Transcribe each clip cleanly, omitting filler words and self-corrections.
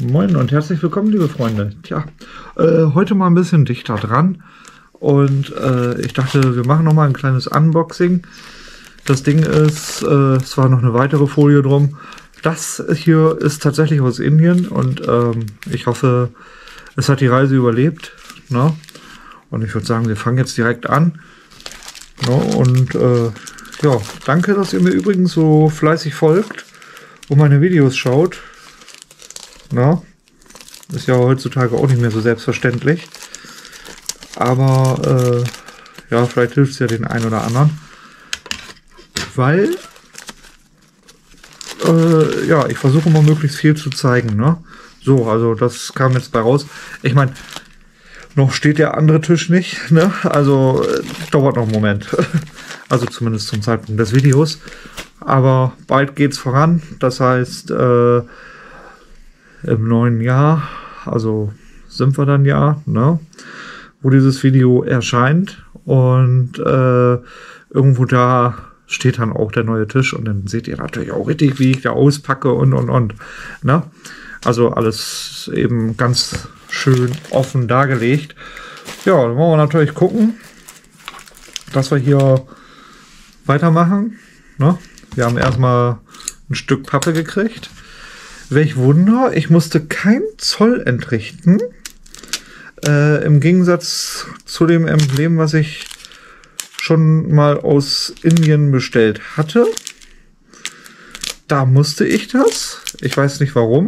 Moin und herzlich willkommen, liebe Freunde. Tja, heute mal ein bisschen dichter dran und ich dachte, wir machen noch mal ein kleines Unboxing. Das Ding ist, es war noch eine weitere Folie drum. Das hier ist tatsächlich aus Indien und ich hoffe, es hat die Reise überlebt. Ne? Und ich würde sagen, wir fangen jetzt direkt an. Ne? Und ja, danke, dass ihr mir übrigens so fleißig folgt und meine Videos schaut. Na, ist ja heutzutage auch nicht mehr so selbstverständlich. Aber ja, vielleicht hilft es ja den einen oder anderen. Weil ja, ich versuche mal möglichst viel zu zeigen. Ne? So, also das kam jetzt bei raus. Ich meine, noch steht der andere Tisch nicht. Ne? Also dauert noch einen Moment. Also zumindest zum Zeitpunkt des Videos. Aber bald geht's voran. Das heißt, im neuen Jahr, also sind wir dann ja, ne, wo dieses Video erscheint. Und irgendwo da steht dann auch der neue Tisch. Und dann seht ihr natürlich auch richtig, wie ich da auspacke und. Ne? Also alles eben ganz schön offen dargelegt. Ja, dann wollen wir natürlich gucken, dass wir hier weitermachen. Ne? Wir haben erstmal ein Stück Pappe gekriegt. Welch Wunder, ich musste kein Zoll entrichten. Im Gegensatz zu dem Emblem, was ich schon mal aus Indien bestellt hatte. Da musste ich das. Ich weiß nicht warum.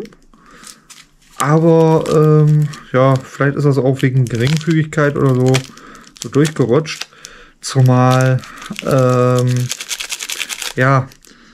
Aber ja, vielleicht ist das auch wegen Geringfügigkeit oder so durchgerutscht. Zumal ja,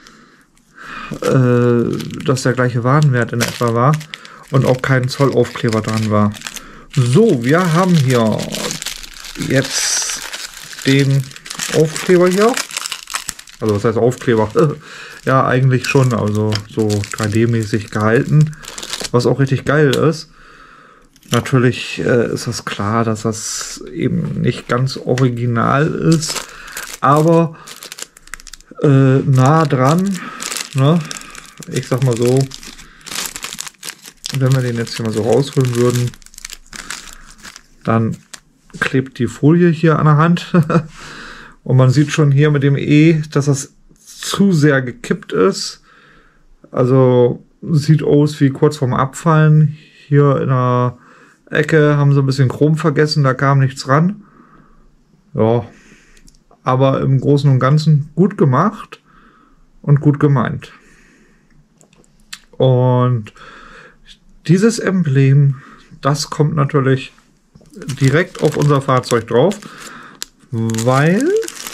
dass der gleiche Warenwert in etwa war und auch kein Zollaufkleber dran war. So, wir haben hier jetzt den Aufkleber hier. Also was heißt Aufkleber? Ja, eigentlich schon, also so 3D-mäßig gehalten, was auch richtig geil ist. Natürlich ist das klar, dass das eben nicht ganz original ist, aber nah dran. Ne? Ich sag mal so, wenn wir den jetzt hier mal so rausholen würden, dann klebt die Folie hier an der Hand und man sieht schon hier mit dem E, dass das zu sehr gekippt ist. Also sieht aus wie kurz vorm Abfallen. Hier in der Ecke haben sie ein bisschen Chrom vergessen, da kam nichts ran. Ja, aber im Großen und Ganzen gut gemacht und gut gemeint. Und dieses Emblem, das kommt natürlich direkt auf unser Fahrzeug drauf, weil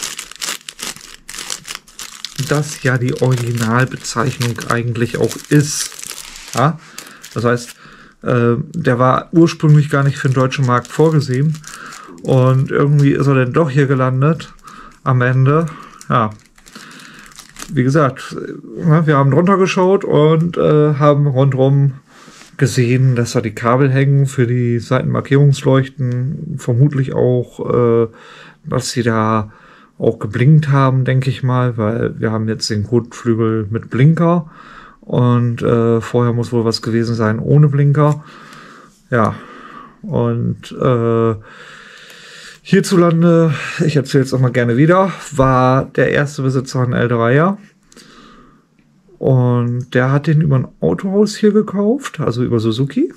das ja die Originalbezeichnung eigentlich auch ist. Ja? Das heißt, der war ursprünglich gar nicht für den deutschen Markt vorgesehen und irgendwie ist er dann doch hier gelandet am Ende. Ja. Wie gesagt, wir haben drunter geschaut und haben rundherum gesehen, dass da die Kabel hängen für die Seitenmarkierungsleuchten. Vermutlich auch, dass sie da auch geblinkt haben, denke ich mal, weil wir haben jetzt den Kotflügel mit Blinker und vorher muss wohl was gewesen sein ohne Blinker. Ja, und hierzulande, ich erzähle es auch mal gerne wieder, war der erste Besitzer ein älterer. Und der hat den über ein Autohaus hier gekauft, also über Suzuki.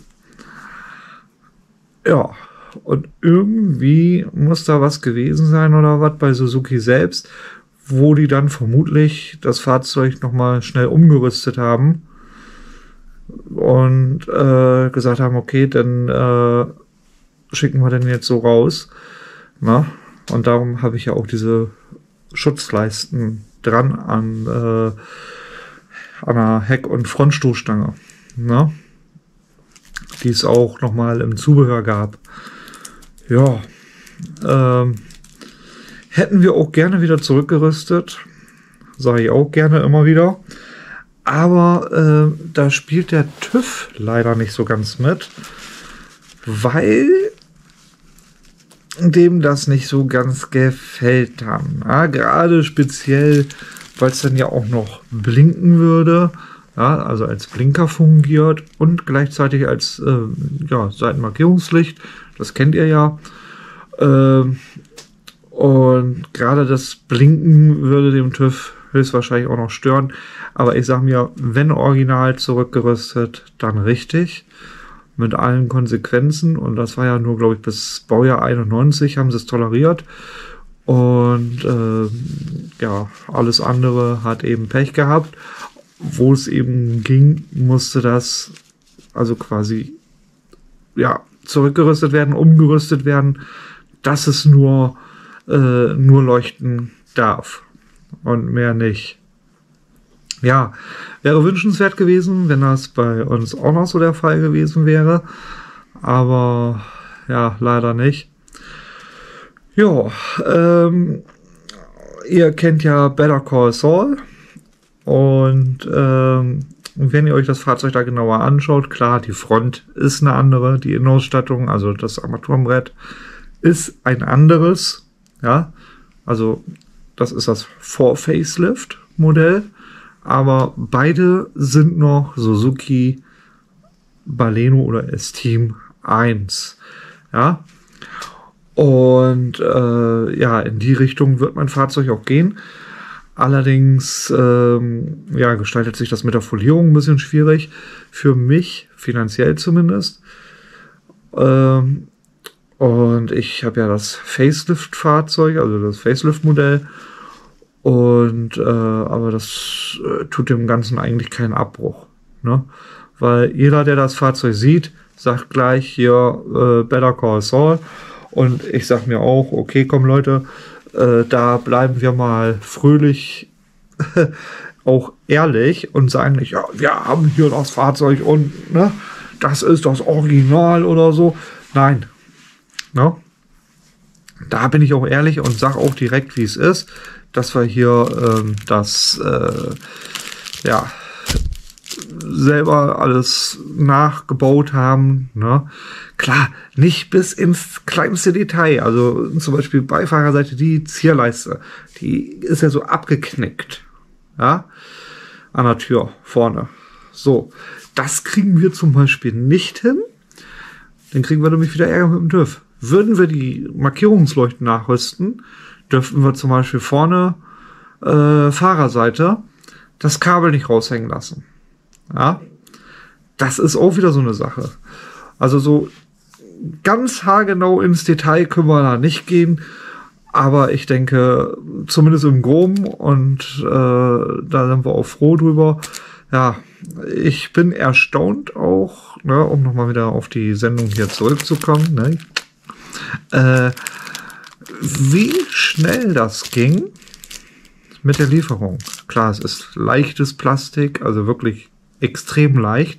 Ja, und irgendwie muss da was gewesen sein oder was bei Suzuki selbst, wo die dann vermutlich das Fahrzeug nochmal schnell umgerüstet haben und gesagt haben, okay, dann schicken wir den jetzt so raus. Na? Und darum habe ich ja auch diese Schutzleisten dran an einer Heck- und Frontstoßstange, na? Die es auch nochmal im Zubehör gab. Ja, hätten wir auch gerne wieder zurückgerüstet, sage ich auch gerne immer wieder. Aber da spielt der TÜV leider nicht so ganz mit, weil dem das nicht so ganz gefällt dann. Ja, gerade speziell, weil es dann ja auch noch blinken würde. ja, also als Blinker fungiert und gleichzeitig als ja, Seitenmarkierungslicht. Das kennt ihr ja. Und gerade das Blinken würde dem TÜV höchstwahrscheinlich auch noch stören. Aber ich sage mir, wenn original zurückgerüstet, dann richtig. Mit allen Konsequenzen. Und das war ja nur, glaube ich, bis Baujahr 91 haben sie es toleriert. Und ja, alles andere hat eben Pech gehabt. Wo es eben ging, musste das also quasi ja zurückgerüstet werden, umgerüstet werden, dass es nur leuchten darf und mehr nicht. Ja, wäre wünschenswert gewesen, wenn das bei uns auch noch so der Fall gewesen wäre, aber ja, leider nicht. Ja, ihr kennt ja Better Call Saul und wenn ihr euch das Fahrzeug da genauer anschaut, klar, die Front ist eine andere, die Innenausstattung, also das Armaturenbrett ist ein anderes, ja, also das ist das Vor-Facelift-Modell, aber beide sind noch Suzuki Baleno oder Esteem 1, ja, und ja, in die Richtung wird mein Fahrzeug auch gehen. Allerdings ja, gestaltet sich das mit der Folierung ein bisschen schwierig. Für mich, finanziell zumindest. Und ich habe ja das Facelift-Fahrzeug, also das Facelift-Modell. Und aber das tut dem Ganzen eigentlich keinen Abbruch. Ne? Weil jeder, der das Fahrzeug sieht, sagt gleich hier Better Call Saul. Und ich sag mir auch, okay, komm Leute, da bleiben wir mal fröhlich auch ehrlich und sagen nicht, ja, wir haben hier das Fahrzeug und ne, das ist das Original oder so. Nein. Ne? Da bin ich auch ehrlich und sage auch direkt, wie es ist, dass wir hier das ja selber alles nachgebaut haben. Ne? Klar, nicht bis ins kleinste Detail. Also zum Beispiel Beifahrerseite, die Zierleiste, die ist ja so abgeknickt. Ja, an der Tür vorne. So, das kriegen wir zum Beispiel nicht hin. Dann kriegen wir nämlich wieder Ärger mit dem TÜV. Würden wir die Markierungsleuchten nachrüsten, dürften wir zum Beispiel vorne Fahrerseite das Kabel nicht raushängen lassen. Ja, das ist auch wieder so eine Sache. Also so ganz haargenau ins Detail können wir da nicht gehen, aber ich denke, zumindest im Groben und da sind wir auch froh drüber. Ja, ich bin erstaunt auch, ne, um nochmal wieder auf die Sendung hier zurückzukommen, ne, wie schnell das ging mit der Lieferung. Klar, es ist leichtes Plastik, also wirklich extrem leicht.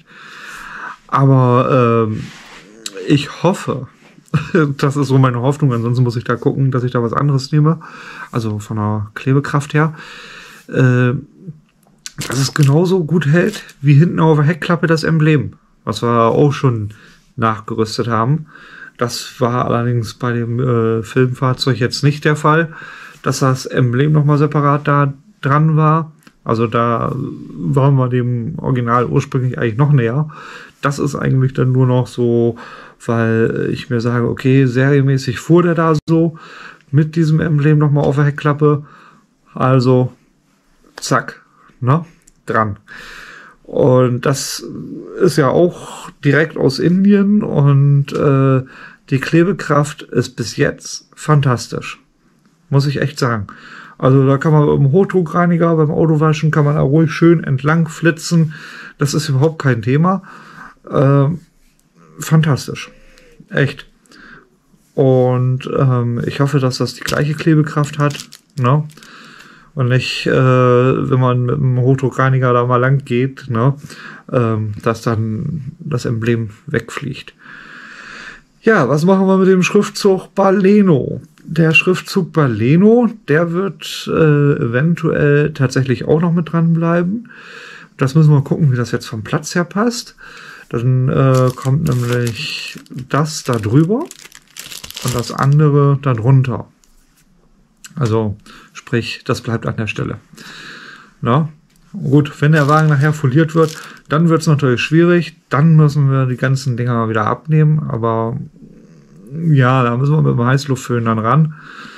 Aber ich hoffe, das ist so meine Hoffnung, ansonsten muss ich da gucken, dass ich da was anderes nehme. Also von der Klebekraft her. Dass es genauso gut hält, wie hinten auf der Heckklappe das Emblem. Was wir auch schon nachgerüstet haben. Das war allerdings bei dem Filmfahrzeug jetzt nicht der Fall, dass das Emblem nochmal separat da dran war. Also da waren wir dem Original ursprünglich eigentlich noch näher. Das ist eigentlich dann nur noch so, weil ich mir sage, okay, serienmäßig fuhr der da so mit diesem Emblem nochmal auf der Heckklappe. Also zack, ne, dran. Und das ist ja auch direkt aus Indien und die Klebekraft ist bis jetzt fantastisch. Muss ich echt sagen. Also da kann man mit dem Hochdruckreiniger beim Autowaschen kann man da ruhig schön entlang flitzen. Das ist überhaupt kein Thema. Fantastisch. Echt. Und ich hoffe, dass das die gleiche Klebekraft hat. Ne? Und nicht, wenn man mit dem Hochdruckreiniger da mal lang geht, ne? Dass dann das Emblem wegfliegt. Ja, was machen wir mit dem Schriftzug Baleno? Der Schriftzug Baleno, der wird eventuell tatsächlich auch noch mit dran bleiben. Das müssen wir gucken, wie das jetzt vom Platz her passt. Dann kommt nämlich das da drüber und das andere da drunter. Also sprich, das bleibt an der Stelle. Na? Gut, wenn der Wagen nachher foliert wird, dann wird es natürlich schwierig. Dann müssen wir die ganzen Dinger wieder abnehmen. Aber ja, da müssen wir mit dem Heißluftföhn dann ran.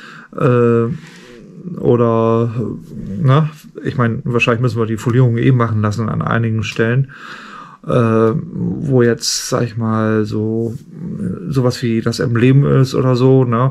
Oder, na, ich meine, wahrscheinlich müssen wir die Folierung eh machen lassen an einigen Stellen. Wo jetzt, sag ich mal, sowas wie das Emblem ist oder so, ne?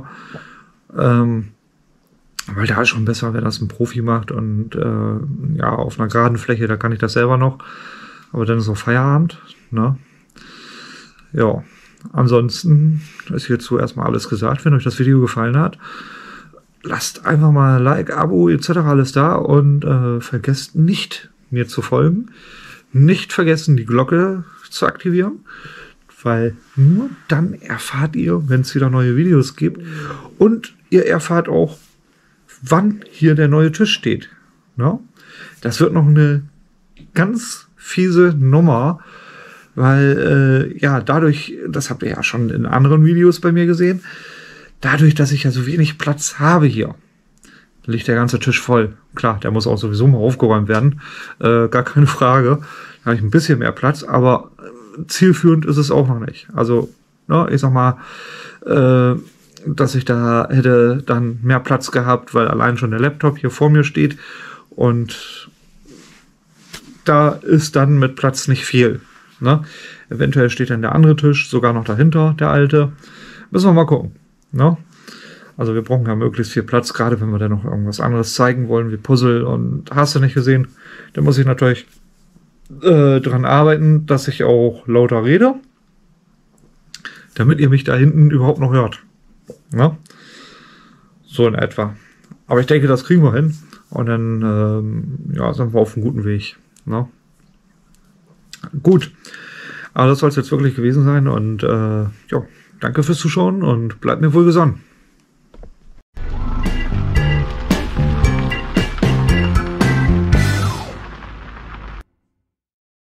Weil da ist schon besser, wenn das ein Profi macht und ja, auf einer geraden Fläche, da kann ich das selber noch. Aber dann ist auch Feierabend, ne? Ja, ansonsten ist hierzu erstmal alles gesagt. Wenn euch das Video gefallen hat, lasst einfach mal Like, Abo etc. alles da und vergesst nicht, mir zu folgen. Nicht vergessen, die Glocke zu aktivieren, weil nur dann erfahrt ihr, wenn es wieder neue Videos gibt und ihr erfahrt auch, wann hier der neue Tisch steht. No? Das wird noch eine ganz fiese Nummer, weil ja, dadurch, das habt ihr ja schon in anderen Videos bei mir gesehen, dadurch, dass ich ja so wenig Platz habe hier, liegt der ganze Tisch voll. Klar, der muss auch sowieso mal aufgeräumt werden, gar keine Frage. Da habe ich ein bisschen mehr Platz, aber zielführend ist es auch noch nicht. Also, ne, ich sag mal, dass ich da hätte dann mehr Platz gehabt, weil allein schon der Laptop hier vor mir steht und da ist dann mit Platz nicht viel. Ne? Eventuell steht dann der andere Tisch sogar noch dahinter, der alte. Müssen wir mal gucken. Ne? Also wir brauchen ja möglichst viel Platz, gerade wenn wir dann noch irgendwas anderes zeigen wollen, wie Puzzle und hast du nicht gesehen, dann muss ich natürlich dran arbeiten, dass ich auch lauter rede, damit ihr mich da hinten überhaupt noch hört. Ja? So in etwa. Aber ich denke, das kriegen wir hin. Und dann ja, sind wir auf einem guten Weg. Ne? Gut. Aber das soll es jetzt wirklich gewesen sein. Und ja, danke fürs Zuschauen und bleibt mir wohl gesonnen.